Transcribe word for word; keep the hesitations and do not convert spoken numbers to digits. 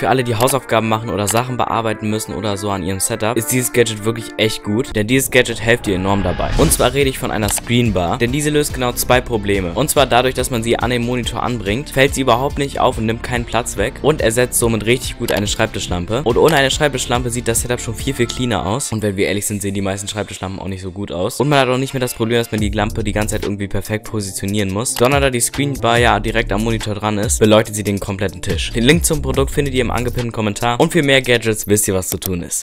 Für alle, die Hausaufgaben machen oder Sachen bearbeiten müssen oder so an ihrem Setup, ist dieses Gadget wirklich echt gut, denn dieses Gadget hilft dir enorm dabei. Und zwar rede ich von einer Screenbar, denn diese löst genau zwei Probleme. Und zwar dadurch, dass man sie an den Monitor anbringt, fällt sie überhaupt nicht auf und nimmt keinen Platz weg und ersetzt somit richtig gut eine Schreibtischlampe. Und ohne eine Schreibtischlampe sieht das Setup schon viel, viel cleaner aus. Und wenn wir ehrlich sind, sehen die meisten Schreibtischlampen auch nicht so gut aus. Und man hat auch nicht mehr das Problem, dass man die Lampe die ganze Zeit irgendwie perfekt positionieren muss, sondern da die Screenbar ja direkt am Monitor dran ist, beleuchtet sie den kompletten Tisch. Den Link zum Produkt findet ihr im angepinnten Kommentar und für mehr Gadgets wisst ihr, was zu tun ist.